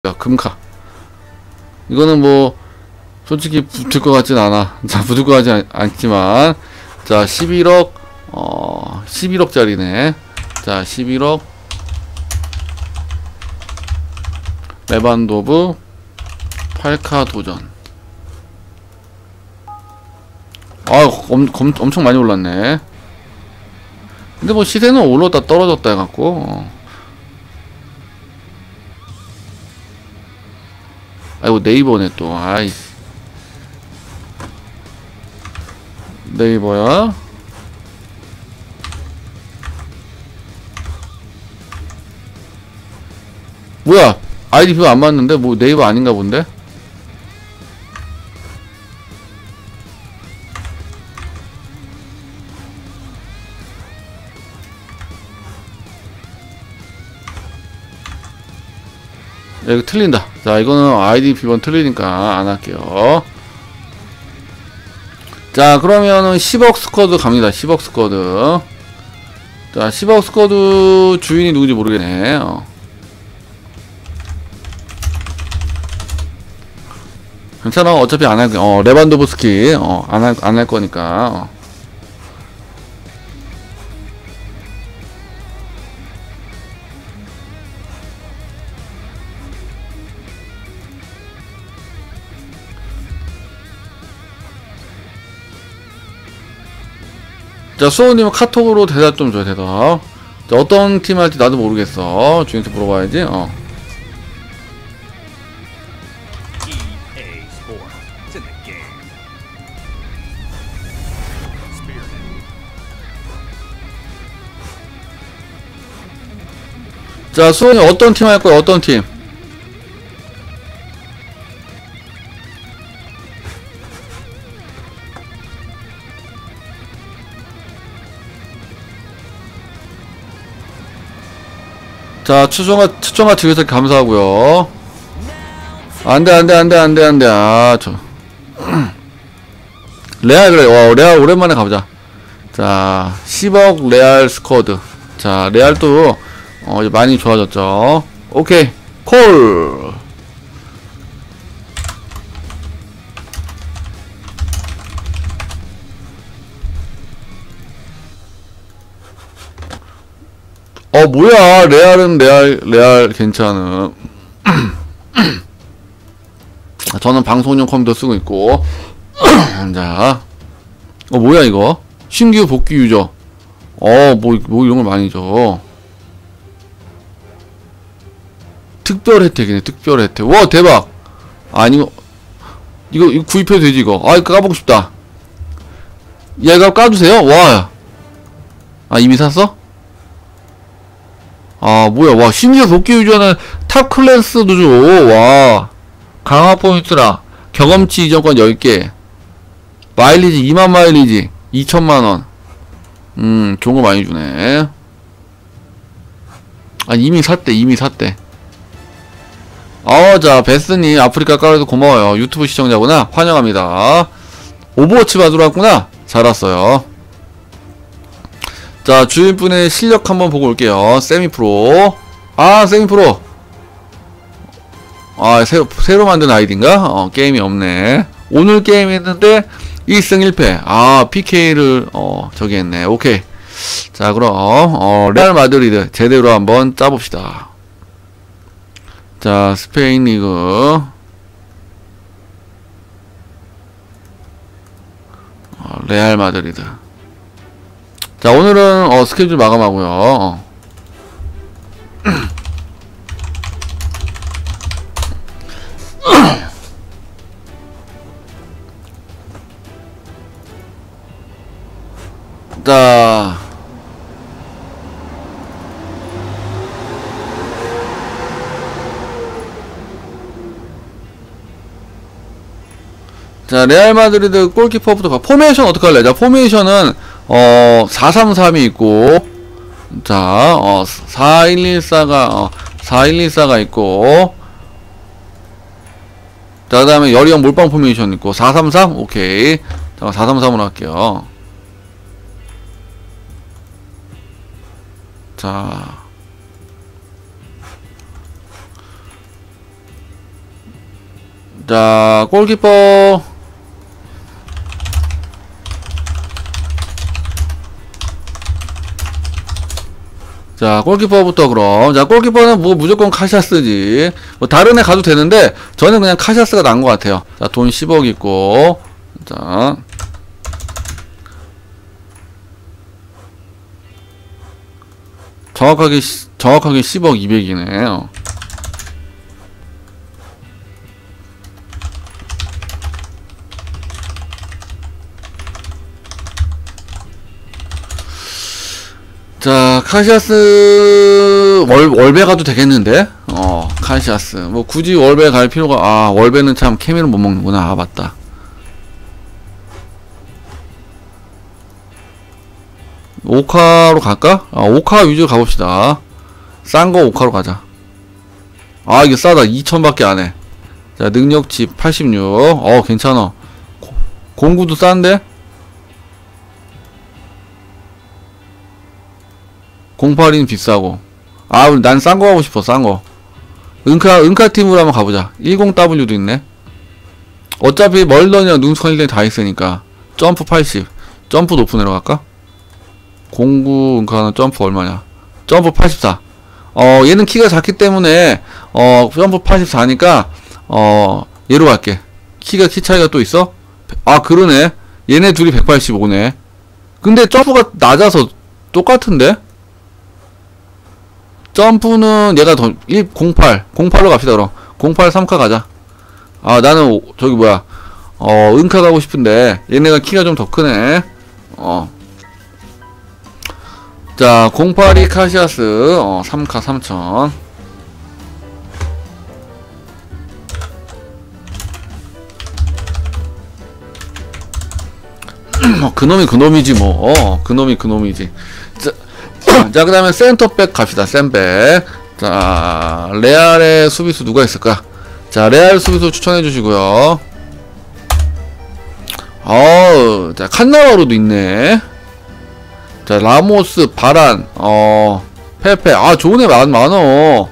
금카. 이거는 뭐 솔직히 붙을 것 같진 않아. 자, 붙을 것 같지 않지만, 자 11억 11억짜리네. 자 11억 레반도브 8카 도전. 엄청 많이 올랐네. 근데 뭐 시세는 올랐다 떨어졌다 해갖고 아이고 네이버네 또. 아이 네이버야. 뭐야 아이디 표 안 맞는데? 뭐 네이버 아닌가 본데? 야, 이거 틀린다. 자, 이거는 아이디 비번 틀리니까 안 할게요. 자, 그러면은 10억 스쿼드 갑니다. 10억 스쿼드. 자, 10억 스쿼드 주인이 누군지 모르겠네. 괜찮아. 어차피 안 할, 레반도브스키, 안 할 거니까. 자, 수호님은 카톡으로 대답 좀 줘요, 대답. 자, 어떤 팀 할지 나도 모르겠어. 주인한테 물어봐야지, 자, 수호님 어떤 팀 할 거야, 어떤 팀? 자, 추천과 지휘석 감사하고요. 안돼. 아, 레알, 그래. 레알 오랜만에 가보자. 자, 10억 레알 스쿼드. 자, 레알도 이제 많이 좋아졌죠. 오케이, 콜. 뭐야. 레알은 레알 괜찮음. 저는 방송용 컴퓨터 쓰고 있고. 자, 뭐야 이거? 신규 복귀 유저. 뭐 이런 걸 많이 줘. 특별 혜택이네, 특별 혜택. 와, 대박! 아니, 이거 구입해도 되지, 이거. 이거 까보고 싶다. 야, 이거 까주세요? 와. 이미 샀어? 뭐야. 와, 심지어 복귀 유저는 탑 클래스도 줘. 와. 강화 포인트라. 경험치 이전권 10개. 마일리지 2만 마일리지 2천만원. 좋은 거 많이 주네. 이미 샀대. 자, 베스님 아프리카 깔아서 고마워요. 유튜브 시청자구나. 환영합니다. 오버워치 받으러 왔구나. 잘 왔어요. 자, 주인분의 실력 한번 보고 올게요. 세미프로. 세미프로. 새로 만든 아이디인가? 게임이 없네. 오늘 게임 했는데 1승 1패. PK를 저기 했네. 오케이. 자, 그럼 레알 마드리드 제대로 한번 짜봅시다. 자, 스페인 리그. 레알 마드리드. 자, 오늘은 스케줄 마감하고요. 자, 레알 마드리드 골키퍼부터 포메이션 어떡할래? 자, 포메이션은 4-3-3이 있고, 자, 4-1-1-4가 있고, 자, 그 다음에 여리형 몰빵 포메이션 있고, 4-3-3? 오케이. 자, 4-3-3으로 할게요. 자, 자, 골키퍼. 자, 골키퍼부터 그럼. 자, 골키퍼는 뭐 무조건 카시아스지. 뭐 다른 애 가도 되는데 저는 그냥 카시아스가 나은 것 같아요. 자, 돈 10억 있고. 자, 정확하게 10억 200이네. 자, 카시아스 월배 가도 되겠는데? 카시아스 뭐 굳이 월배 갈 필요가. 월배는 참 케미를 못 먹는구나. 맞다. 오카로 갈까? 오카 위주로 가봅시다. 싼 거 오카로 가자. 이게 싸다. 2000밖에 안해. 자, 능력치 86. 괜찮아. 공구도 싼데? 08인 비싸고. 난 싼 거 하고 싶어. 싼 거. 은카 팀으로 한번 가보자. 10W도 있네. 어차피 멀던이랑 능스컨일이 다 있으니까. 점프 80. 점프 높은 애로 갈까? 09 은카는 점프 얼마냐? 점프 84. 얘는 키가 작기 때문에 점프 84니까 얘로 갈게. 키 차이가 또 있어? 그러네. 얘네 둘이 185네. 근데 점프가 낮아서 똑같은데? 점프는 얘가 더 08로 갑시다. 그럼 08 3카 가자. 나는 저기 뭐야 은카 가고 싶은데 얘네가 키가 좀 더 크네. 자, 08이 카시아스 3카 3000. 그놈이지 뭐. 그놈이지. 자, 그 다음에 센터백 갑시다. 센백. 자, 레알의 수비수 누가 있을까? 자, 레알 수비수 추천해 주시고요. 자, 칸나와로도 있네. 자, 라모스, 바란, 페페. 좋은 애 많어.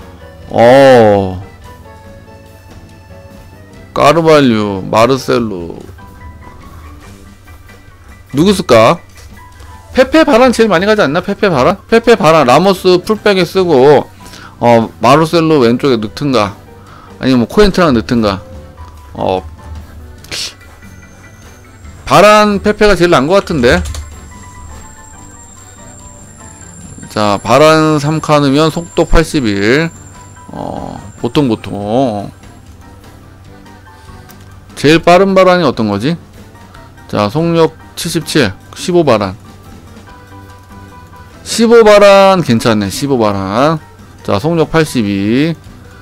까르발류, 마르셀로. 누구 쓸까? 페페 바란 제일 많이 가지 않나? 페페 바란 라모스 풀백에 쓰고 마르셀로 왼쪽에 넣든가 아니면 뭐 코엔트랑 넣든가. 바란 페페가 제일 나은 것 같은데. 자, 바란 3카 넣으면 속도 81. 보통 제일 빠른 바란이 어떤 거지? 자, 속력 77 15바란 15바란 괜찮네. 15바란. 자, 속력 82.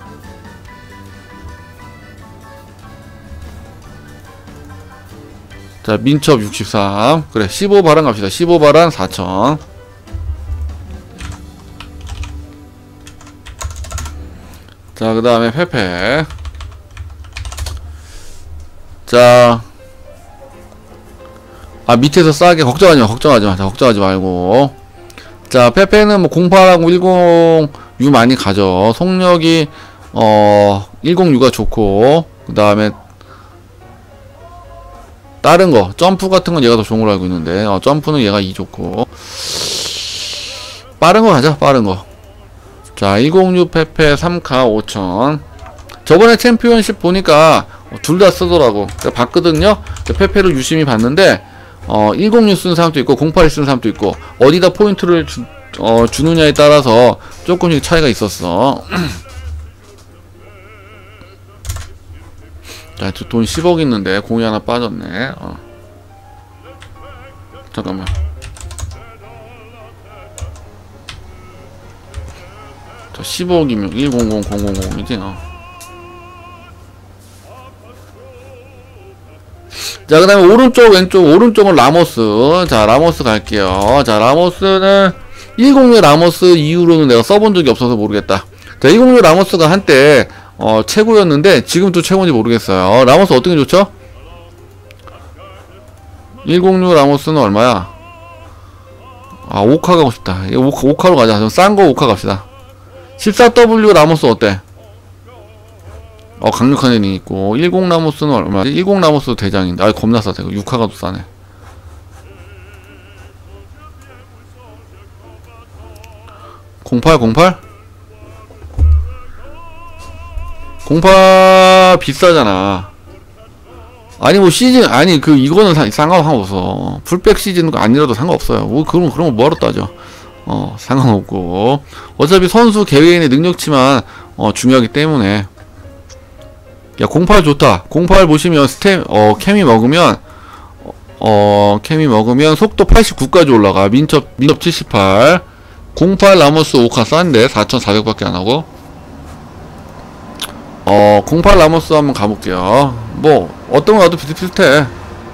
자, 민첩 63. 그래, 15바란 갑시다. 15바란 4000. 자, 그 다음에 페페. 자, 밑에서 싸게 걱정하지 마. 자, 걱정하지 말고. 자, 페페는 뭐 08하고 10U 많이 가죠. 속력이 106가 좋고, 그 다음에 다른 거 점프 같은 건 얘가 더 좋은 걸로 알고 있는데, 점프는 얘가 2 좋고. 빠른 거 가자. 빠른 거. 자, 106 페페 3카 5000. 저번에 챔피언십 보니까 둘 다 쓰더라고. 봤거든요. 페페를 유심히 봤는데 106 쓰는 사람도 있고 08 쓰는 사람도 있고, 어디다 포인트를 주느냐에 따라서 조금씩 차이가 있었어. 자, 돈 10억 있는데 공이 하나 빠졌네. 잠깐만. 자, 10억이면 100000이지. 자, 그 다음에 오른쪽 왼쪽. 오른쪽은 라모스. 자, 라모스 갈게요. 자, 라모스는 106 라모스 이후로는 내가 써본 적이 없어서 모르겠다. 자, 106 라모스가 한때 최고였는데 지금 또 최고인지 모르겠어요. 라모스 어떤 게 좋죠? 106 라모스는 얼마야? 5카 가고 싶다. 5카로 가자. 좀 싼 거 5카 갑시다. 14W 라모스 어때? 강력한 헤딩 있고. 10 라모스는 얼마지? 10 라모스 대장인데. 아, 겁나 싸다. 이거 6화가 더 싸네. 08 비싸잖아. 아니 뭐 시즌 아니 그 이거는 상관없어. 풀백 시즌 아니라도 상관없어요. 뭐 그런 거 뭐하러 따져. 상관없고 어차피 선수 개개인의 능력치만 중요하기 때문에. 야 08 좋다. 08 보시면 케미 먹으면 속도 89까지 올라가. 민첩 78. 08 라모스 5카 싼데 4,400밖에 안하고. 08 라모스 한번 가볼게요. 뭐 어떤 거 가도 비슷비슷해.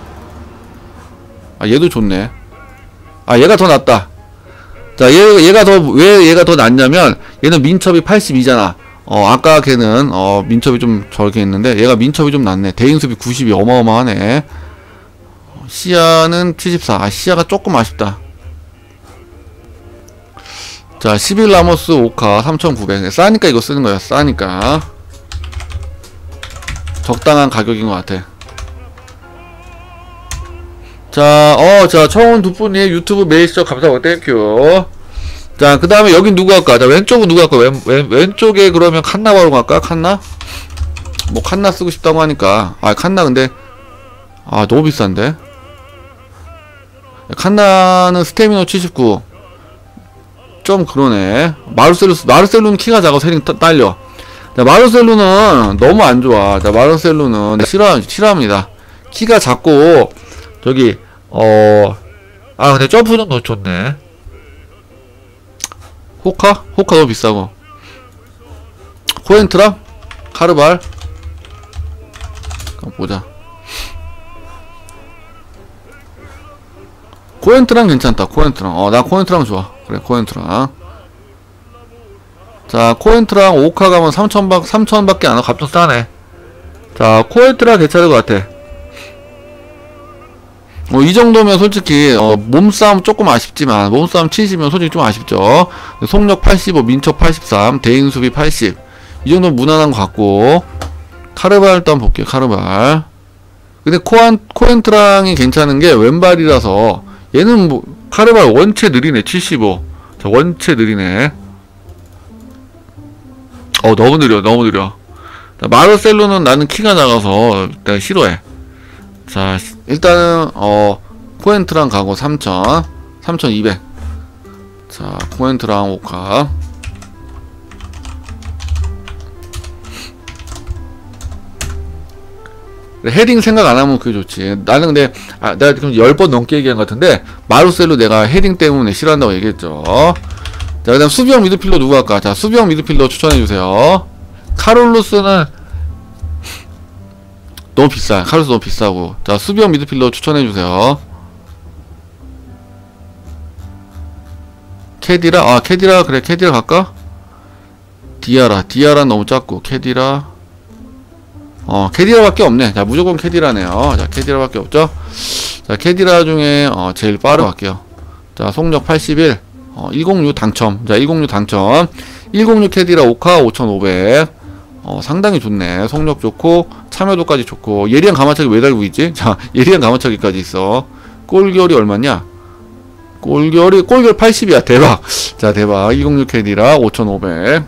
아 얘도 좋네. 아 얘가 더 낫다. 자 왜 얘가 더 낫냐면 얘는 민첩이 82잖아. 아까 걔는 민첩이 좀 저렇게 했는데 얘가 민첩이 좀 낫네. 대인수비 90이 어마어마하네. 시야는 74. 아 시야가 조금 아쉽다. 자 11 라모스 5카 3,900. 싸니까 이거 쓰는 거야. 싸니까 적당한 가격인 것 같아. 자 청원 두 분이 유튜브 메일 시청 감사하고 땡큐. 자 그 다음에 여긴 누구 할까? 자 왼쪽은 누구 할까? 왼쪽에 그러면 칸나 바로 갈까? 칸나? 뭐 칸나 쓰고 싶다고 하니까. 아 칸나 근데 너무 비싼데. 칸나는 스태미너 79. 좀 그러네. 마르셀루는 키가 작아서 헤딩 딸려. 자, 마르셀루는 너무 안 좋아. 자, 마르셀루는 싫어합니다. 키가 작고, 저기, 근데 점프는 더 좋네. 호카 너무 비싸고. 코엔트랑? 카르발? 그럼 보자. 코엔트랑 괜찮다. 코엔트랑. 나 코엔트랑 좋아. 그래, 코엔트랑. 자, 코엔트랑 5카 가면 3,000밖에 안 하고 값좀 싸네. 자, 코엔트랑 괜찮을 것 같아. 이 정도면 솔직히, 몸싸움 조금 아쉽지만, 몸싸움 70이면 솔직히 좀 아쉽죠. 속력 85, 민첩 83, 대인수비 80. 이 정도면 무난한 것 같고. 카르발 일단 볼게요, 카르발. 근데 코엔트랑이 괜찮은 게 왼발이라서, 얘는 뭐, 카르발 원체 느리네, 75. 자, 원체 느리네. 너무 느려. 자, 마르셀로는 나는 키가 작아서 내가 싫어해. 자, 일단은, 코엔트랑 가고 3,200. 자, 코엔트랑 5카. 헤딩 생각 안 하면 그게 좋지. 나는 근데, 내가 지금 10번 넘게 얘기한 것 같은데, 마르셀로 내가 헤딩 때문에 싫어한다고 얘기했죠. 자, 그 다음 수비형 미드필더 누구 할까? 자, 수비형 미드필더 추천해주세요. 카를로스는 너무 비싸. 카를로스 너무 비싸고. 자, 수비형 미드필더 추천해주세요. 캐디라? 캐디라, 그래, 캐디라 갈까? 디아라 너무 작고, 캐디라. 캐디라밖에 없네. 자, 무조건 캐디라네요. 자, 캐디라밖에 없죠? 자, 캐디라 중에, 제일 빠르게 갈게요. 자, 속력 81. 106 당첨. 자, 106 당첨. 106 캐디라 5카 5,500. 상당히 좋네. 속력 좋고, 참여도까지 좋고, 예리한 가마차기 왜 달고 있지? 자, 예리한 가마차기까지 있어. 골결이 얼마냐? 골결 80이야. 대박. 자, 대박. 106 캐디라 5,500.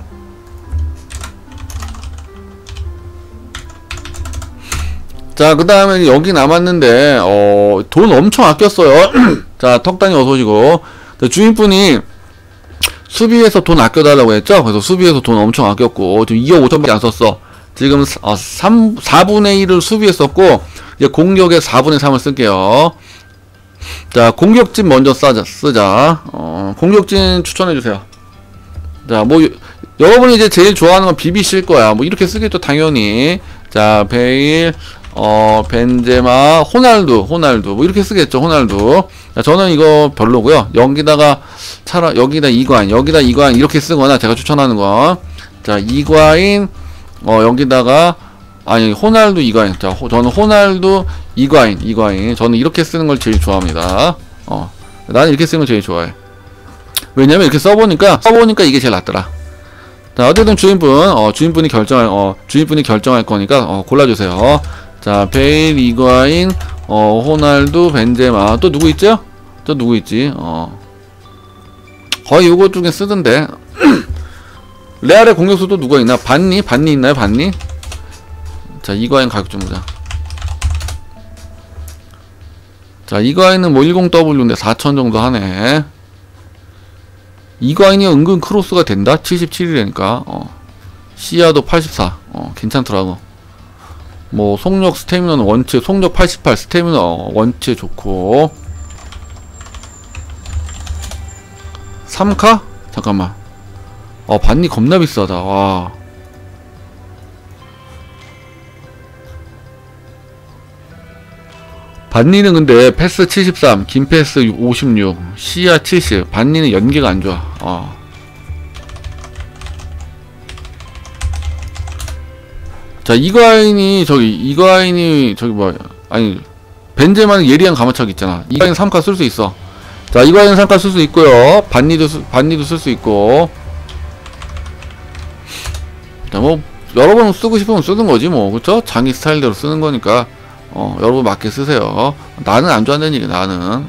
자, 그 다음에 여기 남았는데, 돈 엄청 아꼈어요. 자, 턱당이 어서오시고. 주인분이 수비에서 돈 아껴달라고 했죠? 그래서 수비에서 돈 엄청 아꼈고, 지금 2억 5천밖에 안 썼어. 지금 4분의 1을 수비에 썼고, 이제 공격에 4분의 3을 쓸게요. 자, 공격진 먼저 쓰자. 공격진 추천해주세요. 자, 뭐, 여러분이 이제 제일 좋아하는 건 비비실 거야. 뭐, 이렇게 쓰겠죠, 당연히. 자, 베일, 벤제마, 호날두, 뭐, 이렇게 쓰겠죠, 호날두. 자, 저는 이거 별로고요. 여기다 이과인, 이렇게 쓰거나, 제가 추천하는 거. 자, 이과인, 여기다가, 호날두, 이과인. 자, 저는 호날두, 이과인. 저는 이렇게 쓰는 걸 제일 좋아합니다. 나는 이렇게 쓰는 걸 제일 좋아해. 왜냐면 이렇게 써보니까 이게 제일 낫더라. 자, 어쨌든 주인분이 결정할 거니까, 골라주세요. 자, 베일, 이과인, 호날두, 벤제마. 또 누구 있죠? 또 누구 있지? 거의 요거 중에 쓰던데. 레알의 공격수도 누가 있나? 반니 있나요? 반니? 자, 이과인 가격 좀 보자. 자, 이과인은 뭐 10W인데 4,000 정도 하네. 이과인이 은근 크로스가 된다? 77이라니까. 시야도 84. 괜찮더라고. 뭐, 속력, 스태미너는 원체, 속력 88, 스태미너 원체 좋고. 3카? 잠깐만. 반니 겁나 비싸다. 와. 반니는 근데 패스 73, 긴 패스 56, 시야 70. 반니는 연계가 안 좋아. 자, 이과인이 뭐야. 아니, 벤제마는 예리한 가마차기 있잖아. 이과인 3카 쓸 수 있어. 자, 이과인 3카 쓸 수 있고요. 반니도 쓸 수 있고. 자, 뭐, 여러 번 쓰고 싶으면 쓰는 거지, 뭐. 그쵸? 자기 스타일대로 쓰는 거니까. 여러분 맞게 쓰세요. 나는 안 좋아하는 얘기, 나는.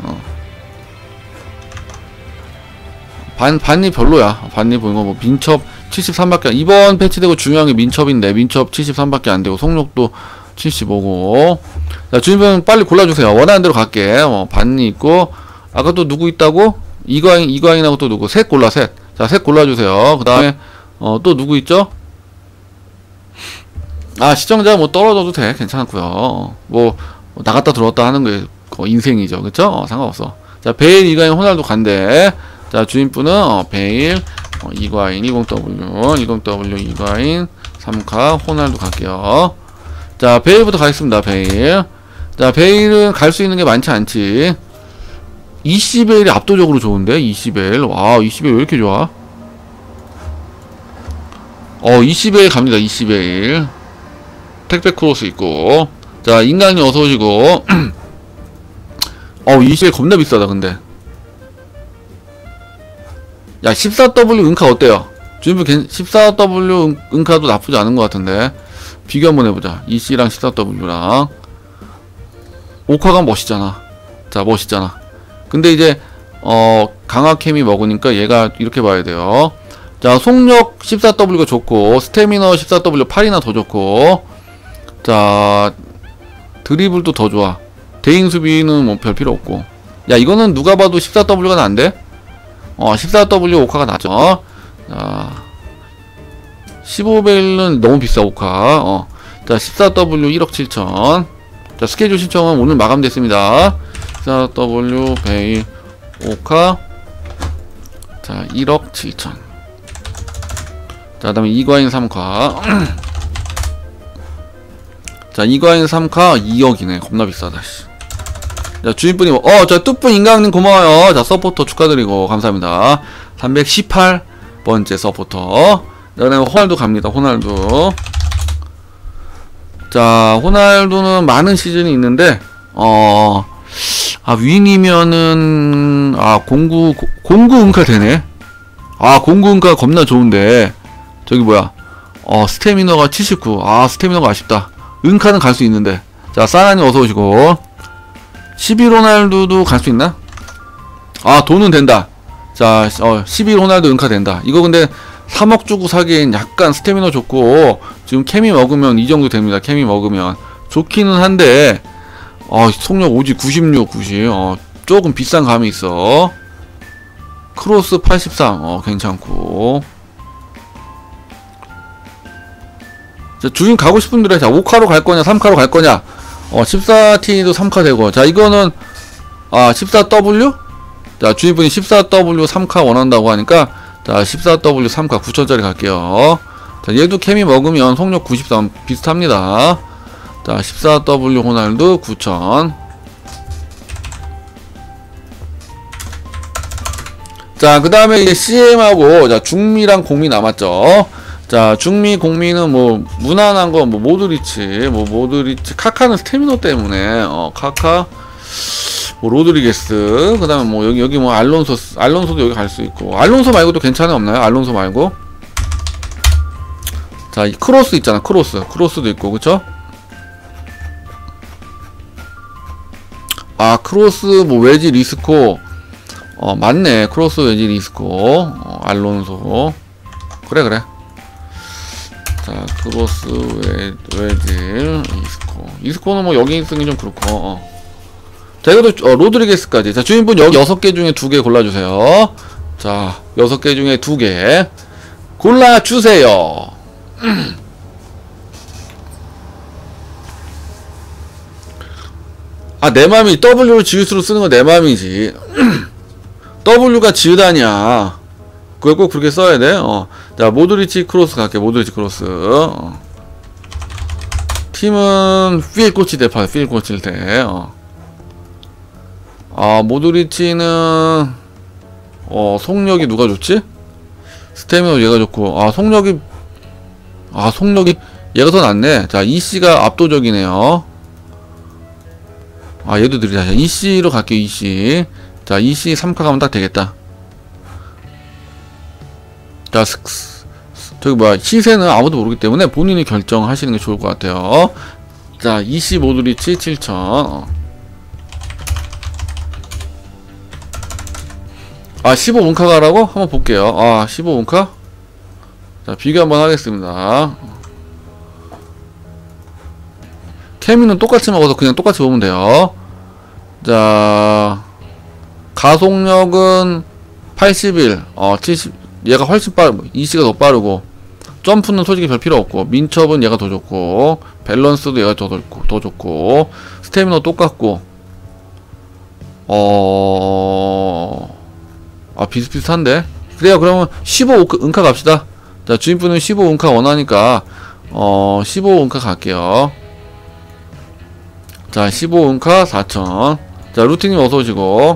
반니 별로야. 반니 보는 거, 뭐, 민첩 73밖에, 이번 패치되고 중요한 게 민첩인데, 민첩 73밖에 안 되고, 속력도 75고. 자, 주인분 빨리 골라주세요. 원하는 대로 갈게. 반니 있고, 아까 또 누구 있다고? 이과인하고 또 누구? 셋 골라, 셋. 자, 셋 골라주세요. 그 다음에, 또 누구 있죠? 시청자 뭐 떨어져도 돼. 괜찮고요. 뭐 나갔다 들어왔다 하는 게 인생이죠. 그쵸? 상관없어. 자, 베일, 이과인, 호날두 간대. 자, 주인분은 베일, 이과인, 20W, 이과인, 3카, 호날두 갈게요. 자, 베일부터 가겠습니다. 베일. 자, 베일은 갈 수 있는 게 많지 않지. 이시베일이 압도적으로 좋은데? 이시베일. 와, 이시베일 왜 이렇게 좋아? 이시베일 갑니다. 이시베일. 택배 크로스 있고. 자, 인간이 어서 오시고. 이시베일 겁나 비싸다, 근데. 야, 14W 은카 어때요? 주인분 14W 은카도 나쁘지 않은 것 같은데. 비교 한번 해보자. EC랑 14W랑. 오카가 멋있잖아. 자, 멋있잖아. 근데 이제, 강화 캠이 먹으니까 얘가 이렇게 봐야 돼요. 자, 속력 14W가 좋고, 스태미너 14W 8이나 더 좋고, 자, 드리블도 더 좋아. 대인 수비는 뭐 별 필요 없고. 야, 이거는 누가 봐도 14W가 난데? 14W 오카가 낫죠. 자, 15벨은 너무 비싸, 오카. 자, 14W 1억 7천. 자, 스케줄 신청은 오늘 마감됐습니다. 14W 베일 오카. 자, 1억 7천. 자, 그 다음에 이과인 3카. 자, 이과인 3카 2억이네. 겁나 비싸다, 씨. 자, 주인분이 자, 뚜뿌 인강님 고마워요. 자, 서포터 축하드리고 감사합니다. 318번째 서포터. 자, 그다음에 호날두 갑니다. 호날두. 자, 호날두는 많은 시즌이 있는데 윙이면은 공구 은카 되네. 공구 은카 겁나 좋은데 저기 뭐야, 스태미너가 79. 스태미너가 아쉽다. 은카는 갈 수 있는데. 자, 사나님 어서 오시고. 11 호날두도 갈 수 있나? 돈은 된다. 자, 11 호날두 은카 된다. 이거 근데 3억 주고 사기엔 약간 스태미너 좋고, 지금 케미 먹으면 이 정도 됩니다. 케미 먹으면. 좋기는 한데, 속력 오지 96, 90. 조금 비싼 감이 있어. 크로스 83. 괜찮고. 자, 주인 가고 싶은 대로. 자, 5카로 갈 거냐, 3카로 갈 거냐. 14T도 3카 되고. 자, 이거는 14W? 자, 주인분이 14W 3카 원한다고 하니까, 자, 14W 3카 9천짜리 갈게요. 자, 얘도 케미 먹으면 속력 93 비슷합니다. 자, 14W 호날두 9천. 자, 그 다음에 이제 CM하고, 자, 중미랑 공미 남았죠. 자, 중미, 공미는 뭐, 무난한 거, 뭐, 모드리치, 카카는 스태미너 때문에, 카카, 뭐, 로드리게스, 그 다음에 뭐, 여기 뭐, 알론소도 여기 갈 수 있고, 알론소 말고도 괜찮은 애 없나요? 알론소 말고? 자, 이 크로스 있잖아. 크로스도 있고, 그쵸? 아, 크로스, 뭐, 웨지 리스코. 맞네. 크로스, 웨지 리스코. 알론소. 그래. 자, 크로스, 웨지, 이스코는 뭐, 여기 있으니 좀 그렇고, 자, 이것도, 로드리게스까지. 자, 주인분 여기 6개 중에 2개 골라주세요. 자, 6개 중에 2개. 골라주세요. 아, 내 맘이, W를 지읒으로 쓰는 건 내 맘이지. W가 지읒 아니야. 그걸 꼭 그렇게 써야 돼. 자, 모드리치 크로스 갈게. 모드리치 크로스. 팀은 필 꽂힐 때 파요. 필 꽂힐 때. 아, 모드리치는 속력이 누가 좋지? 스태미너 얘가 좋고. 속력이 얘가 더 낫네. 자, EC가 압도적이네요. 얘도 느리다. 자, EC로 갈게요. EC. 자, EC 3카 가면 딱 되겠다. 자, 저기 뭐야, 시세는 아무도 모르기 때문에 본인이 결정하시는 게 좋을 것 같아요. 자, EC 모드리치 7000. 15 운카 가라고? 한번 볼게요. 15 운카? 자, 비교 한번 하겠습니다. 케미는 똑같이 먹어서 그냥 똑같이 보면 돼요. 자, 가속력은 81, 70, 얘가 훨씬 빠르고, EC가 더 빠르고, 점프는 솔직히 별 필요 없고, 민첩은 얘가 더 좋고, 밸런스도 얘가 더 좋고, 스태미너 똑같고, 비슷비슷한데? 그래요. 그러면 15 은카 갑시다. 자, 주인분은 15 은카 원하니까 15 은카 갈게요. 자, 15 은카 4000. 자, 루틴님 어서오시고.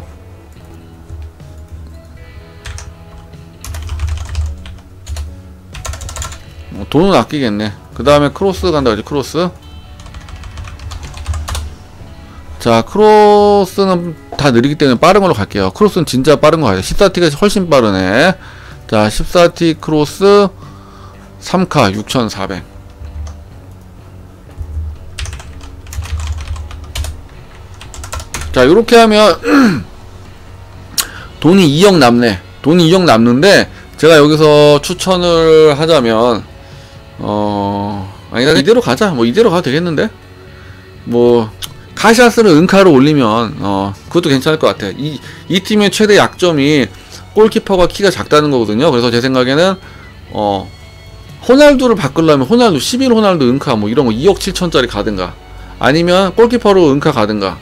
돈은 아끼겠네. 그 다음에 크로스 간다 그러지. 크로스. 자, 크로스는 다 느리기 때문에 빠른 걸로 갈게요. 크로스는 진짜 빠른 거 같아요. 14T가 훨씬 빠르네. 자, 14T 크로스 3카 6400. 자, 요렇게 하면 돈이 2억 남네. 돈이 2억 남는데 제가 여기서 추천을 하자면 아니다, 이대로 가자. 뭐 이대로 가도 되겠는데? 뭐 카시아스를 은카로 올리면 그것도 괜찮을 것 같아. 이 팀의 최대 약점이 골키퍼가 키가 작다는 거거든요. 그래서 제 생각에는 호날두를 바꾸려면 호날두 11 호날두 은카 뭐 이런 거 2억 7천짜리 가든가, 아니면 골키퍼로 은카 가든가.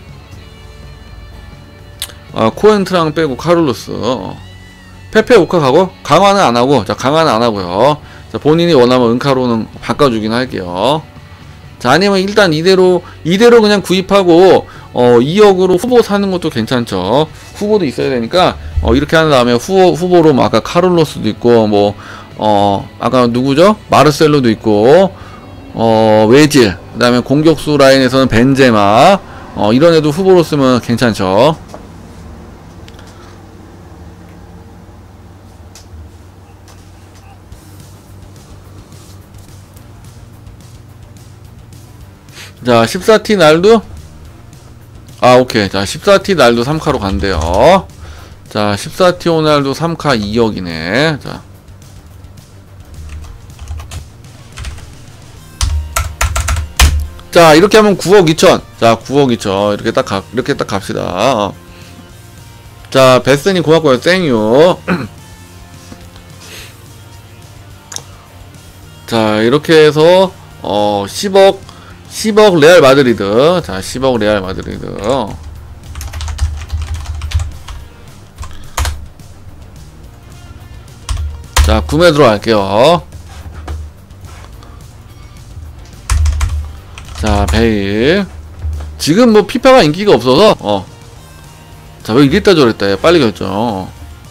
코엔트랑 빼고 카를로스. 페페 오카 가고, 강화는 안 하고. 자, 강화는 안 하고요. 자, 본인이 원하면 은카로는 바꿔주긴 할게요. 자, 아니면 일단 이대로 그냥 구입하고 2억으로 후보 사는 것도 괜찮죠. 후보도 있어야 되니까 이렇게 한 다음에 후보로 뭐 아까 카를로스도 있고, 뭐 아까 누구죠? 마르셀로도 있고, 웨질, 그 다음에 공격수 라인에서는 벤제마, 이런 애도 후보로 쓰면 괜찮죠. 자, 14T 날도? 오케이. 자, 14T 날도 3카로 간대요. 자, 14T 호날두 3카 2억이네. 자, 이렇게 하면 9억 2천. 자, 9억 2천. 이렇게 딱 갑시다. 자, 베스님 고맙고요. 땡유. 자, 이렇게 해서 10억 레알 마드리드. 자, 10억 레알 마드리드. 자, 구매 들어갈게요. 자, 베일. 지금 뭐 피파가 인기가 없어서 자, 왜 이랬다 저랬다. 빨리 결정.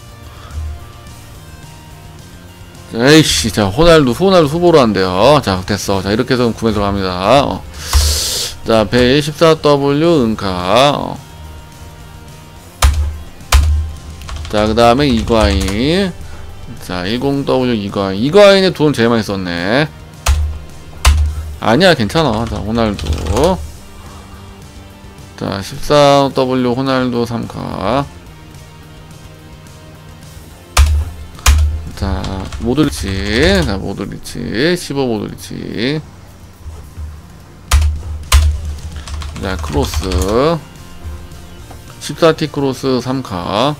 에이씨. 자, 호날두 후보로 한대요. 자, 됐어. 자, 이렇게 해서 구매 들어갑니다. 자, 베일 14W 은카. 자, 그 다음에 이과인. 자, 10W 이과인의 돈 제일 많이 썼네. 아니야, 괜찮아. 자, 호날두. 자, 14W 호날두 3카. 자, 모드리치. 자, 모드리치. 15 모드리치. 자, 크로스. 14T 크로스 3카.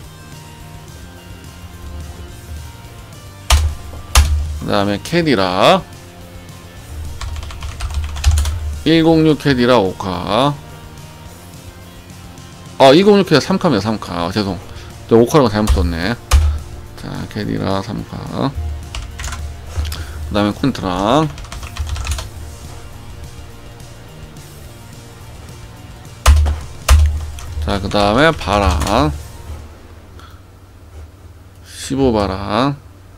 그 다음에 캐디라. 106 캐디라 5카. 206 캐디라 3카입니다, 3카. 죄송. 5카라고 잘못 썼네. 자, 캐디라 3카. 그 다음에 콘트랑. 자, 그 다음에 바랑. 15 바랑.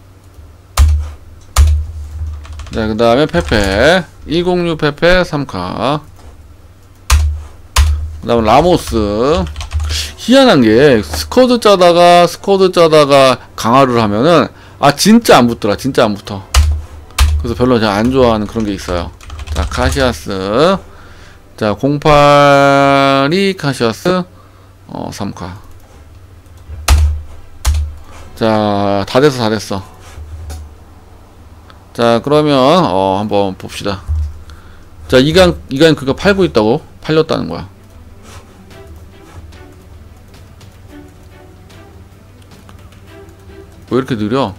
자, 그 다음에 페페. 106 페페 3카. 그 다음에 라모스. 희한한게 스쿼드 짜다가 강화를 하면은 진짜 안 붙더라. 진짜 안 붙어. 그래서 별로 제가 안 좋아하는 그런 게 있어요. 자, 카시아스. 자, 082 카시아스 3카. 자, 다 됐어. 자, 그러면 한번 봅시다. 자, 이간 그거 팔고 있다고? 팔렸다는 거야. 왜 이렇게 느려?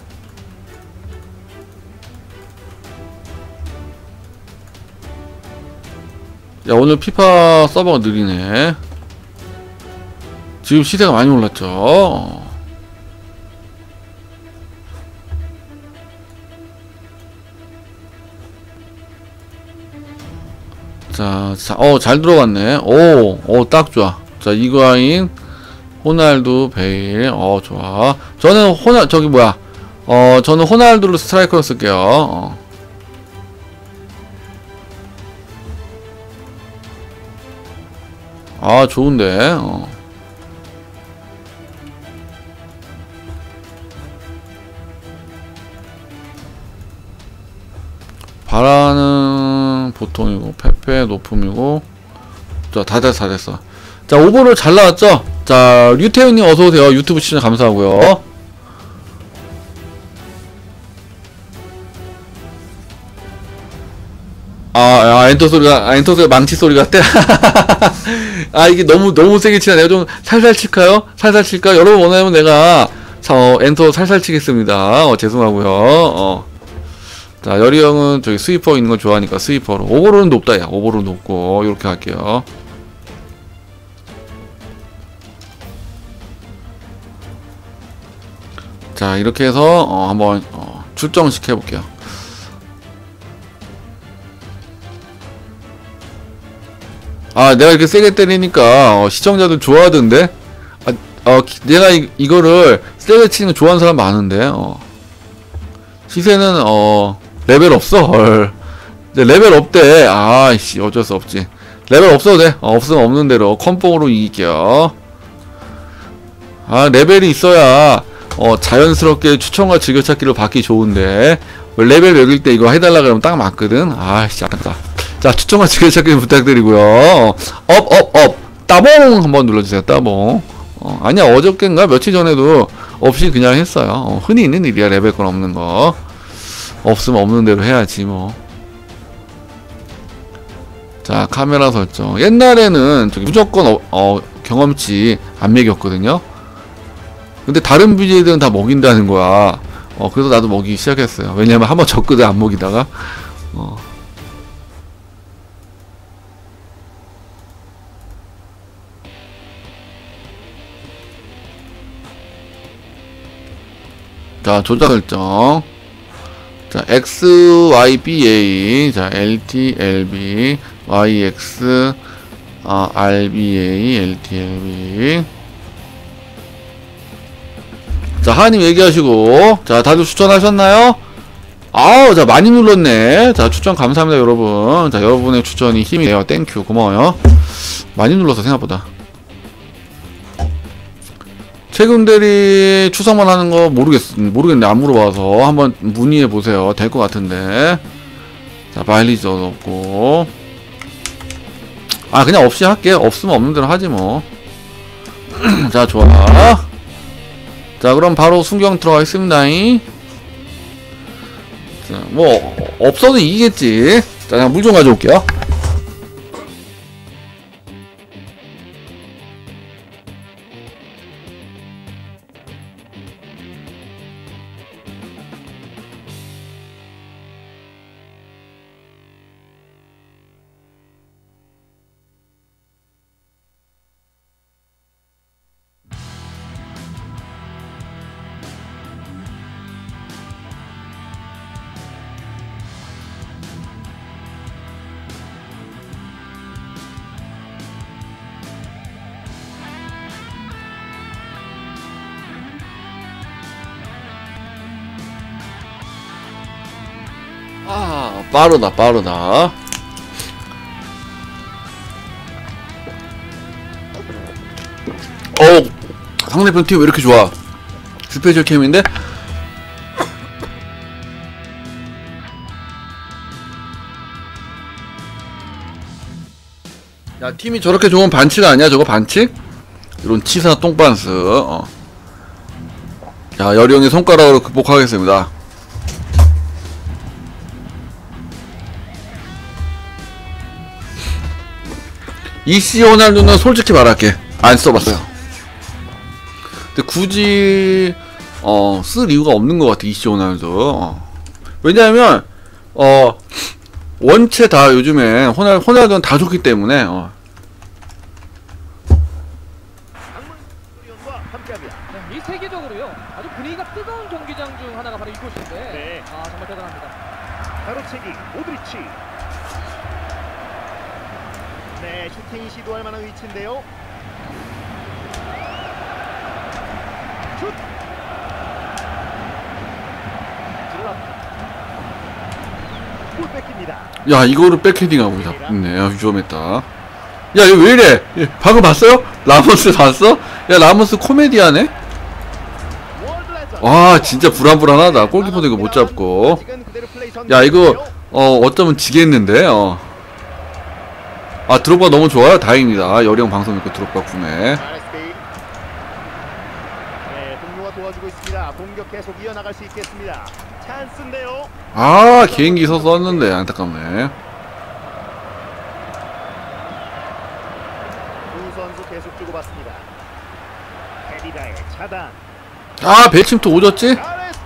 야, 오늘 피파 서버가 느리네. 지금 시세가 많이 올랐죠. 자, 잘 들어갔네. 딱 좋아. 자, 이과인, 호날두, 베일, 좋아. 저는 저는 호날두를 스트라이커로 쓸게요. 좋은데. 바라는 보통이고, 페페 높음이고. 자, 다 됐어. 자, 오버롤 잘 나왔죠? 자, 류태훈님 어서오세요. 유튜브 시청 감사하고요. 엔터 소리가 망치 소리 같대? 이게 너무 세게 치나? 내가 좀 살살 칠까요? 여러분 원하면 내가, 엔터 살살 치겠습니다. 죄송하고요. 자, 여리 형은 저기 스위퍼 있는 거 좋아하니까 스위퍼로. 오버롤은 높다, 야. 오버롤 높고. 이렇게 할게요. 자, 이렇게 해서, 한번, 출정식 해볼게요. 내가 이렇게 세게 때리니까, 시청자들 좋아하던데? 내가 이거를 세게 치는 거 좋아하는 사람 많은데, 시세는, 레벨 없어, 헐. 레벨 없대. 씨, 어쩔 수 없지. 레벨 없어도 돼. 없으면 없는 대로 컴뽕으로 이길게요. 레벨이 있어야, 자연스럽게 추천과 즐겨찾기를 받기 좋은데, 레벨 매길 때 이거 해달라 그러면 딱 맞거든? 씨, 아깝다. 자, 추천과 즐겨찾기 부탁드리고요. 따봉! 한번 눌러주세요, 따봉. 아니야, 어저께인가? 며칠 전에도 없이 그냥 했어요. 흔히 있는 일이야, 레벨권 없는 거. 없으면 없는 대로 해야지, 뭐. 자, 카메라 설정. 옛날에는 저기 무조건, 경험치 안 매겼거든요? 근데 다른 BJ들은 다 먹인다는 거야. 그래서 나도 먹이기 시작했어요. 왜냐면 한번 졌거든, 안 먹이다가. 자, 조작 설정. 자, XYBA. 자, LT, LB, YX, RBA, LT, LB. 자, 하나님 얘기하시고. 자, 다들 추천하셨나요? 자, 많이 눌렀네. 자, 추천 감사합니다, 여러분. 자, 여러분의 추천이 힘이 돼요. 땡큐. 고마워요. 많이 눌러서 생각보다. 최근 대리 추석만 하는 거 모르겠네. 안 물어봐서 한번 문의해 보세요. 될 것 같은데. 자, 마일리지 얻었고. 아, 그냥 없이 할게. 없으면 없는 대로 하지 뭐. 자, 좋아. 자, 그럼 바로 순경 들어가겠습니다. 자, 뭐 없어도 이기겠지. 자, 그냥 물 좀 가져올게요. 아, 빠르다, 빠르다. 상대편 팀 왜 이렇게 좋아? 스페셜 캠인데? 야, 팀이 저렇게 좋은 반칙 아니야? 저거 반칙? 이런 치사 똥반스. 자, 여령의 손가락으로 극복하겠습니다. 이씨 호날두는 솔직히 말할게, 안 써봤어요. 근데 굳이 쓸 이유가 없는 것 같아. 이씨 호날두. 왜냐하면 원체 다 요즘에 호날두는 다 좋기 때문에. 이 세계적으로요, 아주 분위기가 뜨거운 경기장 중 하나가 바로 이곳인데, 네. 아, 정말 대단합니다. 가로채기 모드리치. 네, 슈팅이 시도할 만한 위치인데요. 슛. 골 뺏깁니다. 야, 이거를 백헤딩하고 있네. 야, 위험했다. 야, 이거 왜 이래? 방금 봤어요? 라모스 봤어? 야, 라모스 코미디하네? 와, 진짜 불안불안하다. 골키퍼도 이거 못 잡고. 야, 이거 어쩌면 지겠는데. 아, 드록바 너무 좋아요. 다행입니다. 여령 방송 있고 드록바 구매. 네, 동료가 도와주고 있습니다. 공격 계속 이어나갈 수 있겠습니다. 찬스인데요. 아, 개인기 서 썼는데 안타깝네. 두 선수 계속 주고받습니다. 헤디다의 차단. 아, 배침투 오졌지?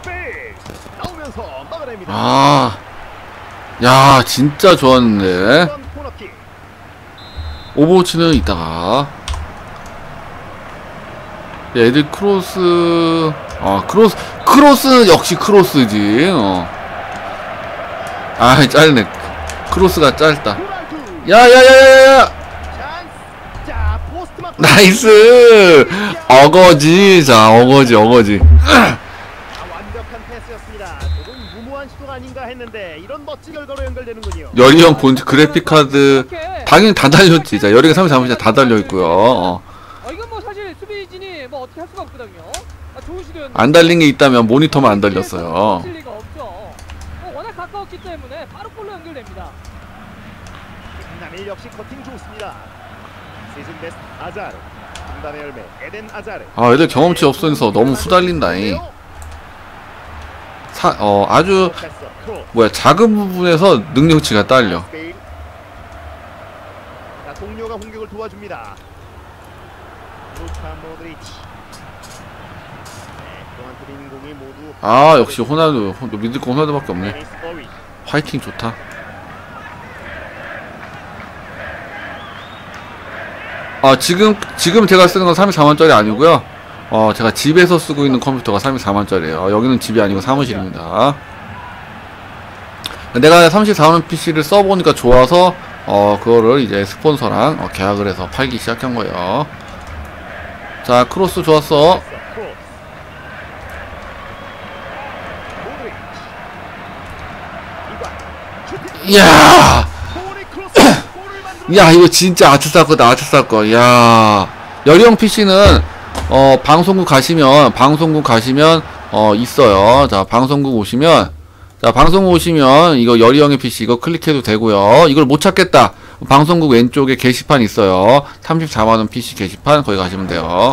나오면서 막아냅니다. 아, 야, 진짜 좋았는데. 코너킥. 오버워치는 이따가. 야, 애들 크로스. 크로스 역시 크로스지. 아, 짧네. 크로스가 짧다. 야야야야야. 자, 포스트만. 나이스. 어거지. 자, 어거지. 완벽한 패스였습니다. 조금 무모한 시도가 아닌가 했는데 이런 멋진 결과로 연결되는군요. 여리형 본트 그래픽 카드 당연히 다 달렸지. 자, 여리가 34문자 다 달려 있고요. 이건 뭐 사실 수비진이 뭐 어떻게 할 수가 없거든요. 좋은 시도였는데. 안 달린 게 있다면 모니터만 안 달렸어요. 칠 리가 없죠. 워낙 가까웠기 때문에 바로 골로 연결됩니다. 김남일 역시 커팅 좋습니다. 시즌 베스트 아자르. 중단의 열매 에덴 아자르. 아, 애들 경험치 없으면서 너무 후달린다잉. 아주 작은 부분에서 능력치가 딸려. 자, 동료가 공격을 도와줍니다. 루카 모드리치. 네, 그동안 드린 공이 모두. 아, 역시 호날두. 믿을 거 호날두밖에 없네. 데니스 어리. 화이팅 좋다. 지금 제가 쓰는 건 34만원짜리 아니고요. 제가 집에서 쓰고 있는 컴퓨터가 34만원짜리예요. 여기는 집이 아니고 사무실입니다. 내가 34만원 PC를 써보니까 좋아서 그거를 이제 스폰서랑 계약을 해서 팔기 시작한 거예요. 자, 크로스 좋았어. 이야. 야, 이거 진짜 아트사건다, 아트사건. 야, 여리형 PC는 방송국 가시면 있어요. 자, 방송국 오시면 자, 방송국 오시면 이거 여리형의 PC 이거 클릭해도 되고요. 이걸 못 찾겠다. 방송국 왼쪽에 게시판 있어요. 34만원 PC 게시판 거기 가시면 돼요.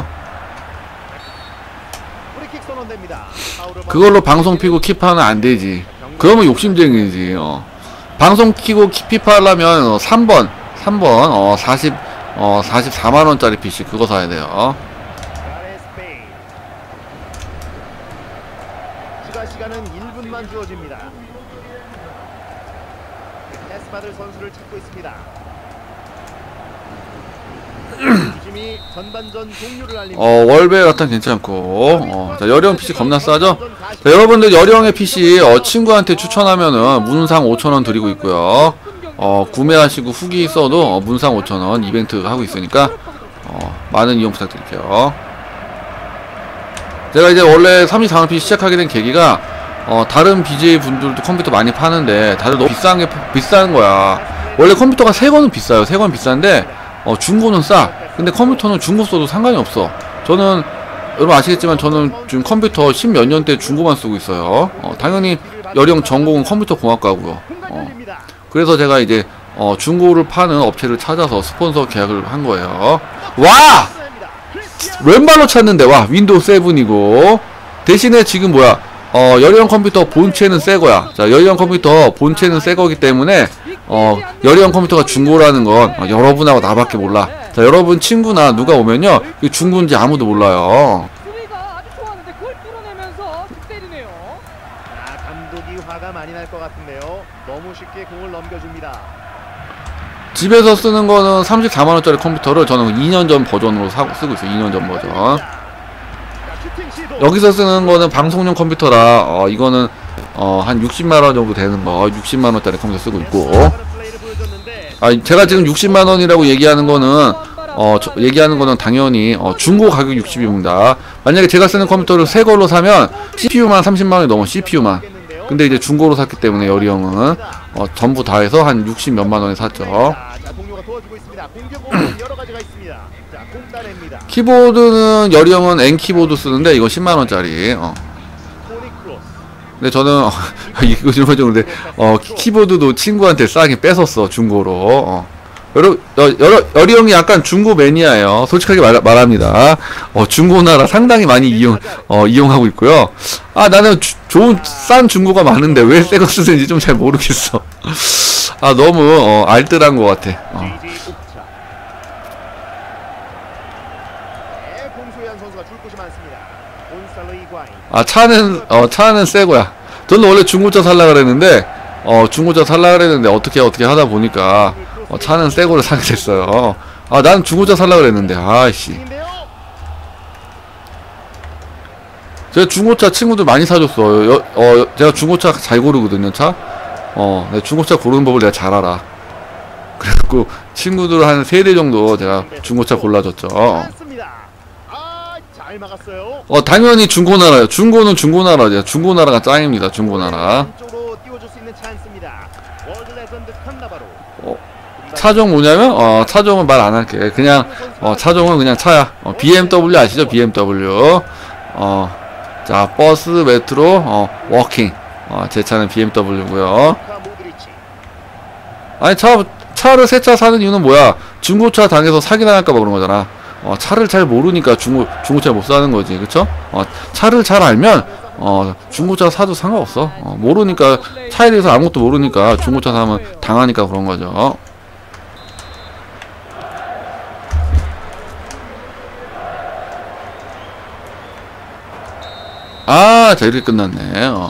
프리킥 선언됩니다. 그걸로 방송 피고 킵하면 안 되지. 그러면 욕심쟁이지. 방송 키고 피파 하려면 3번 44만원짜리 PC 그거 사야 돼요. 추가 시간은 1분만 주어집니다. 패스 받을 선수를 찾고 있습니다. 팀이 전반전 종료를 알립니다. 월배 같은 괜찮고. 자, 여리형 PC 겁나 싸죠? 자, 여러분들 여리형의 PC 친구한테 추천하면은 문상 5,000원 드리고 있고요. 구매하시고 후기 써도 문상 5,000원 이벤트 하고 있으니까 많은 이용 부탁드릴게요. 제가 이제 원래 34만 PC 시작하게 된 계기가 다른 BJ 분들도 컴퓨터 많이 파는데 다들 너무 비싼 거야. 원래 컴퓨터가 새 거는 비싸요. 새 건 비싼데 중고는 싸. 근데 컴퓨터는 중고 써도 상관이 없어. 저는 여러분 아시겠지만 저는 지금 컴퓨터 10몇 년대 중고만 쓰고 있어요. 당연히 여리형 전공은 컴퓨터 공학과고요. 그래서 제가 이제 중고를 파는 업체를 찾아서 스폰서 계약을 한 거예요. 와! 왼발로 찾는데 와 윈도우 7이고 대신에 지금 뭐야 여리형 컴퓨터 본체는 새거야. 자, 여리형 컴퓨터 본체는 새거기 때문에 여리형 컴퓨터가 중고라는 건 여러분하고 나밖에 몰라. 자, 여러분 친구나 누가 오면요 이게 중고인지 아무도 몰라요. 수비가 아주 좋았는데 그걸 뚫어내면서 득 때리네요. 감독이 화가 많이 날 것 같은데요. 너무 쉽게 공을 넘겨줍니다. 집에서 쓰는 거는 34만원짜리 컴퓨터를 저는 2년 전 버전으로 쓰고 있어요. 2년 전 버전. 여기서 쓰는 거는 방송용 컴퓨터라 이거는 한 60만원 정도 되는 거 60만원짜리 컴퓨터 쓰고 있고, 제가 지금 60만원이라고 얘기하는 거는 얘기하는 거는 당연히 중고 가격 60입니다. 만약에 제가 쓰는 컴퓨터를 새 걸로 사면 CPU만 30만원이 넘어. CPU만. 근데 이제 중고로 샀기 때문에 여리형은 전부 다 해서 한 60 몇만 원에 샀죠. 키보드는 여리형은 N키보드 쓰는데 이거 10만원짜리. 근데 저는 이거 좀 근데 키보드도 친구한테 싸게 뺏었어 중고로. 여리형이 약간 중고 매니아예요. 솔직하게 말합니다. 중고나라 상당히 많이 이용하고 있고요. 나는 좋은 싼 중고가 많은데 왜 새 거 쓰는지 좀 잘 모르겠어. 너무 알뜰한 것 같아. 차는 새 거야. 저는 원래 중고차 살라 그랬는데 어떻게 하다 보니까 차는 새 거를 사게 됐어요. 난 중고차 살라 그랬는데 아이씨. 제가 중고차 친구들 많이 사줬어. 제가 중고차 잘 고르거든요, 차. 내가 중고차 고르는 법을 내가 잘 알아. 그래갖고 친구들 한 3대 정도 제가 중고차 골라줬죠. 당연히 중고나라요. 중고는 중고나라죠. 중고나라가 짱입니다. 중고나라. 차종 뭐냐면 차종은 말 안 할게. 그냥 차종은 그냥 차야. BMW 아시죠? BMW. 자, 버스, 메트로, 워킹. 제 차는 BMW고요. 아니 차를 새 차 사는 이유는 뭐야? 중고차 당해서 사기당할까봐 그런 거잖아. 차를 잘 모르니까 중고차 못 사는 거지, 그쵸? 차를 잘 알면 중고차 사도 상관없어. 모르니까 차에 대해서 아무것도 모르니까 중고차 사면 당하니까 그런 거죠. 자, 이렇게 끝났네.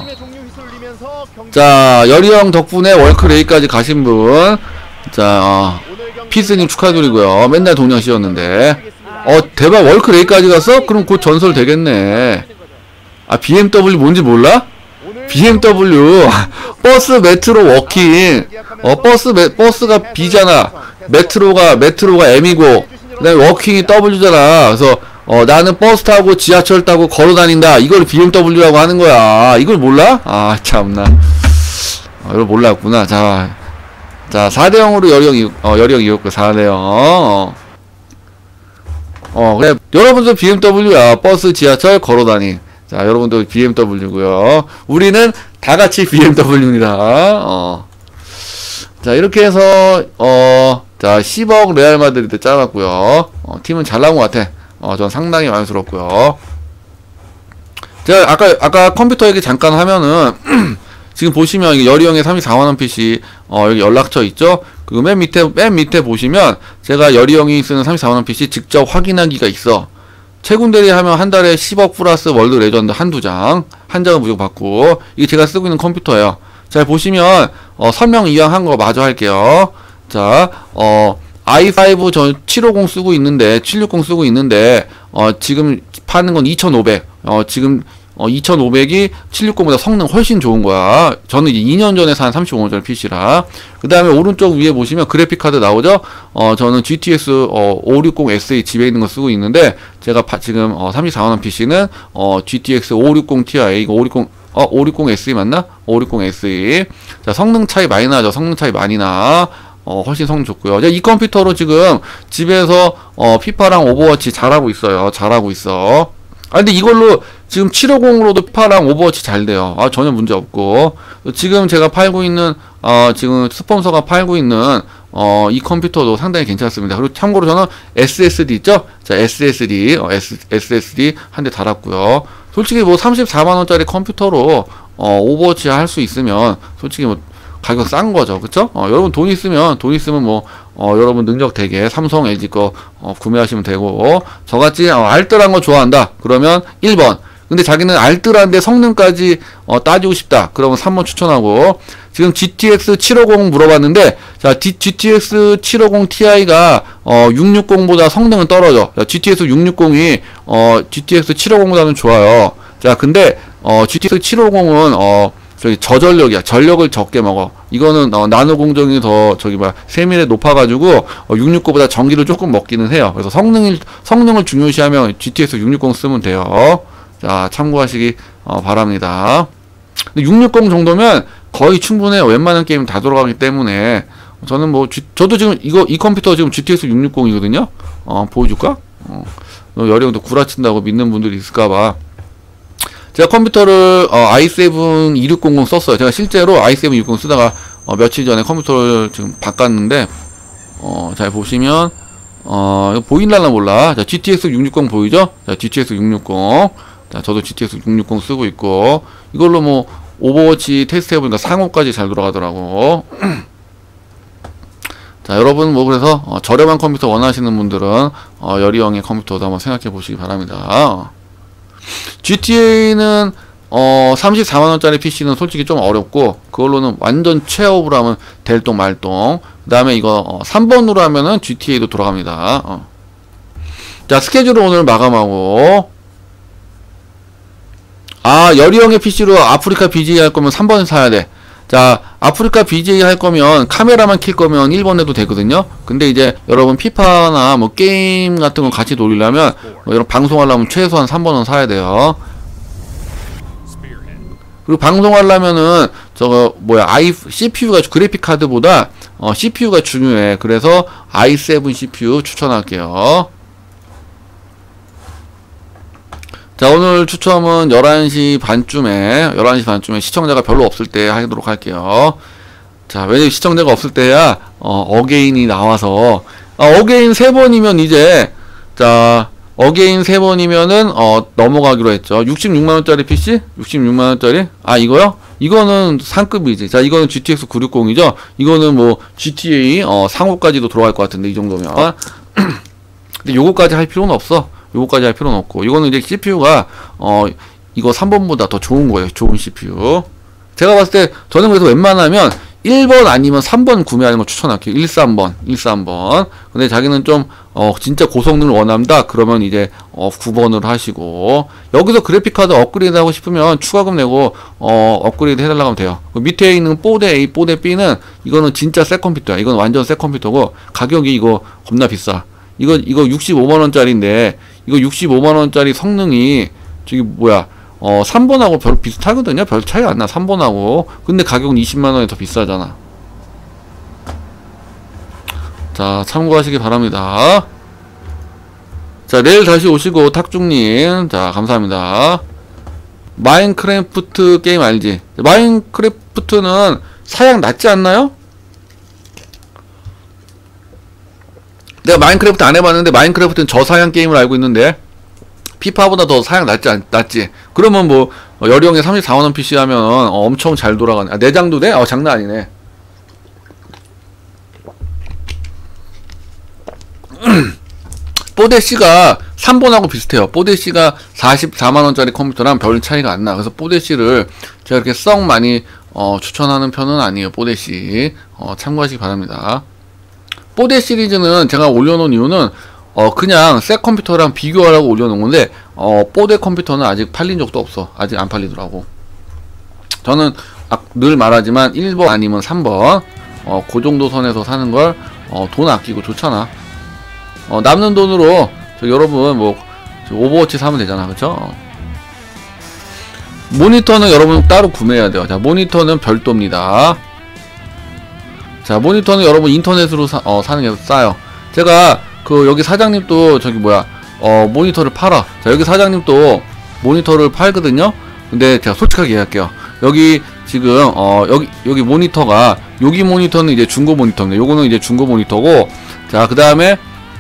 자, 여리형 덕분에 월크레이까지 가신 분, 자, 피스님 축하드리고요. 맨날 동양 씨였는데, 대박, 월크레이까지 갔어? 그럼 곧 전설 되겠네. BMW 뭔지 몰라? BMW 버스, 메트로, 워킹. 버스가 B잖아. 메트로가 M이고, 그다음에 워킹이 W잖아. 그래서 나는 버스 타고 지하철 타고 걸어 다닌다. 이걸 BMW라고 하는 거야. 이걸 몰라? 참나. 이걸 몰랐구나. 자, 4대0으로 여리형 이겼고, 4대0. 그래. 여러분도 BMW야. 버스, 지하철, 걸어 다니. 자, 여러분도 BMW고요. 우리는 다 같이 BMW입니다. 자, 이렇게 해서, 자, 10억 레알 마드리드 짜놨고요. 팀은 잘 나온 것 같아. 전 상당히 만족스럽고요. 제가 아까 컴퓨터 얘기 잠깐 하면은, 지금 보시면, 이게 여리형의 34만원 PC, 여기 연락처 있죠? 그 맨 밑에 보시면, 제가 여리형이 쓰는 34만원 PC 직접 확인하기가 있어. 최군대리 하면 한 달에 10억 플러스 월드 레전드 한두 장, 한 장은 무조건 받고, 이게 제가 쓰고 있는 컴퓨터예요. 잘 보시면, 설명 이왕 한 거 마저 할게요. 자, i5 저 750 쓰고 있는데, 760 쓰고 있는데, 지금 파는 건 2500. 지금, 2500이 760보다 성능 훨씬 좋은 거야. 저는 이제 2년 전에 산 35만원짜리 PC라. 그 다음에 오른쪽 위에 보시면 그래픽카드 나오죠? 저는 GTX 560SE 집에 있는 거 쓰고 있는데, 제가 지금 34만원 PC는 GTX 560 Ti, 이거 560 SE 맞나? 560 SE. 자, 성능 차이 많이 나죠? 성능 차이 많이 나. 훨씬 성능 좋고요. 이 컴퓨터로 지금 집에서 피파랑 오버워치 잘하고 있어요. 잘하고 있어. 근데 이걸로 지금 750으로도 피파랑 오버워치 잘 돼요. 전혀 문제 없고. 지금 제가 팔고 있는 지금 스폰서가 팔고 있는 이 컴퓨터도 상당히 괜찮습니다. 그리고 참고로 저는 SSD 있죠? 자, SSD 한 대 달았고요. 솔직히 뭐 34만원짜리 컴퓨터로 오버워치 할 수 있으면 솔직히 뭐 가격 싼 거죠. 그쵸? 여러분 돈 있으면 뭐 여러분 능력 되게 삼성, LG 거 구매하시면 되고, 저같이 알뜰한 거 좋아한다 그러면 1번. 근데 자기는 알뜰한데 성능까지 따지고 싶다 그러면 3번 추천하고, 지금 GTX 750 물어봤는데, 자, GTX 750 Ti가 660보다 성능은 떨어져. 자, GTX 660이 GTX 750보다는 좋아요. 자, 근데 GTX 750은 저전력이야. 전력을 적게 먹어. 이거는 나노 공정이 더 세밀에 높아가지고 669보다 전기를 조금 먹기는 해요. 그래서 성능을 중요시하면 GTX 660 쓰면 돼요. 자, 참고하시기 바랍니다. 근데 660 정도면 거의 충분해요. 웬만한 게임 다 돌아가기 때문에. 저는 뭐 저도 지금 이 컴퓨터 지금 GTX 660이거든요. 보여줄까? 여령도 구라친다고 믿는 분들이 있을까봐. 제가 컴퓨터를 i7 2600 썼어요. 제가 실제로 i7 2600 쓰다가 며칠 전에 컴퓨터를 지금 바꿨는데, 잘 보시면 이거 보이려나 몰라. 자, GTX 660 보이죠? 자, GTX 660. 자, 저도 GTX 660 쓰고 있고, 이걸로 뭐 오버워치 테스트 해보니까 상호까지 잘 돌아가더라고. 자, 여러분 뭐 그래서 저렴한 컴퓨터 원하시는 분들은 여리형의 컴퓨터도 한번 생각해 보시기 바랍니다. GTA는 34만원짜리 PC는 솔직히 좀 어렵고, 그걸로는 완전 최업으로 하면 될동 말동. 그 다음에 이거 3번으로 하면은 GTA도 돌아갑니다. 자, 스케줄을 오늘 마감하고, 여리형의 PC로 아프리카 BJ 할 거면 3번 사야 돼. 자, 아프리카 BJ 할 거면 카메라만 킬 거면 1번 해도 되거든요. 근데 이제 여러분 피파나 뭐 게임 같은 거 같이 돌리려면 여러분 방송하려면 최소한 3번은 사야 돼요. 그리고 방송하려면은 CPU가 그래픽 카드보다 CPU가 중요해. 그래서 i7 CPU 추천할게요. 자, 오늘 추첨은 11시 반쯤에 시청자가 별로 없을 때 하도록 할게요. 자, 왜냐면 시청자가 없을 때야 어게인이 나와서 어게인 3번이면 이제, 자, 어게인 3번이면은 넘어가기로 했죠. 66만원짜리 PC? 66만원짜리? 이거요? 이거는 상급이지. 자, 이거는 GTX 960이죠. 이거는 뭐 GTA 상호까지도 들어갈 것 같은데, 이 정도면. 근데 요거까지 할 필요는 없어. 요거까지 할 필요는 없고, 이거는 이제 CPU가 이거 3번보다 더 좋은 거예요. 좋은 CPU. 제가 봤을 때 저는 그래서 웬만하면 1번 아니면 3번 구매하는 거 추천할게요. 13번. 근데 자기는 좀 진짜 고성능을 원한다 그러면 이제 9번으로 하시고, 여기서 그래픽카드 업그레이드 하고 싶으면 추가금 내고 업그레이드 해달라고 하면 돼요. 그 밑에 있는 4대 A, 4대 B는 이거는 진짜 새 컴퓨터야. 이건 완전 새 컴퓨터고, 가격이 이거 겁나 비싸. 이거 65만원짜리인데, 이거 65만원짜리 성능이, 3번하고 별 비슷하거든요? 별 차이 안 나, 3번하고. 근데 가격은 20만원이 더 비싸잖아. 자, 참고하시기 바랍니다. 자, 내일 다시 오시고, 탁중님. 자, 감사합니다. 마인크래프트 게임 알지? 마인크래프트는 사양 낮지 않나요? 내가 마인크래프트 안 해봤는데 마인크래프트는 저사양 게임을 알고 있는데 피파보다 더 사양 낮지? 그러면 뭐 여령에 34만원 PC 하면 엄청 잘 돌아가네. 아, 내장도 돼? 장난 아니네. 뽀데씨가 3번하고 비슷해요. 뽀데씨가 44만원짜리 컴퓨터랑 별 차이가 안 나. 그래서 뽀데씨를 제가 이렇게 썩 많이 추천하는 편은 아니에요. 뽀데씨 참고하시기 바랍니다. 뽀데 시리즈는 제가 올려놓은 이유는 그냥 새 컴퓨터랑 비교하려고 올려놓은 건데 뽀데 컴퓨터는 아직 팔린 적도 없어. 아직 안 팔리더라고. 저는 늘 말하지만 1번 아니면 3번 그 정도 선에서 사는 걸 돈 아끼고 좋잖아. 남는 돈으로 여러분 뭐 오버워치 사면 되잖아. 그쵸? 모니터는 여러분 따로 구매해야 돼요. 자, 모니터는 별도입니다. 자, 모니터는 여러분 인터넷으로 사는 게 싸요. 제가 여기 사장님도 모니터를 팔아. 자, 여기 사장님도 모니터를 팔거든요. 근데 제가 솔직하게 얘기할게요. 여기 지금 여기 모니터가, 여기 모니터는 이제 중고 모니터입니다. 요거는 이제 중고 모니터고, 자, 그 다음에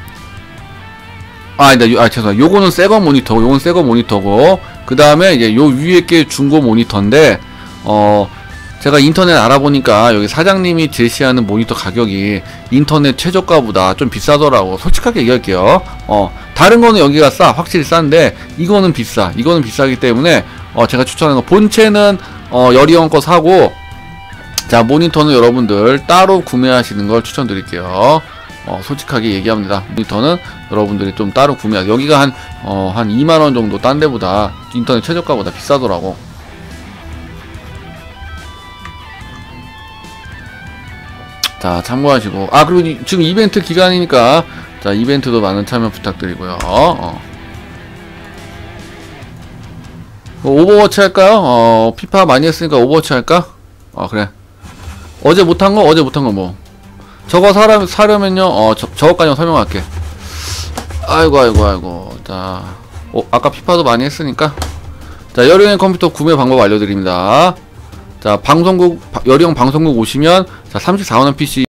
죄송합니다. 요거는 새거 모니터고, 요건 새거 모니터고, 그 다음에 이제 요 위에 게 중고 모니터인데, 제가 인터넷 알아보니까 여기 사장님이 제시하는 모니터 가격이 인터넷 최저가보다 좀 비싸더라고. 솔직하게 얘기할게요. 다른 거는 여기가 확실히 싼데, 이거는 비싸. 이거는 비싸기 때문에, 제가 추천하는 거, 본체는, 여리형 거 사고, 자, 모니터는 여러분들 따로 구매하시는 걸 추천드릴게요. 솔직하게 얘기합니다. 모니터는 여러분들이 좀 따로 구매하세요. 여기가 한 2만원 정도 딴 데보다, 인터넷 최저가보다 비싸더라고. 자, 참고하시고. 그리고 지금 이벤트 기간이니까, 자, 이벤트도 많은 참여 부탁드리고요. 오버워치 할까요? 피파 많이 했으니까 오버워치 할까? 그래. 어제 못한 거 뭐. 저거 사려면요, 저거까지 설명할게. 아이고. 자, 아까 피파도 많이 했으니까. 자, 여령의 컴퓨터 구매 방법 알려드립니다. 자, 여령 방송국 오시면, 자, 34만원 PC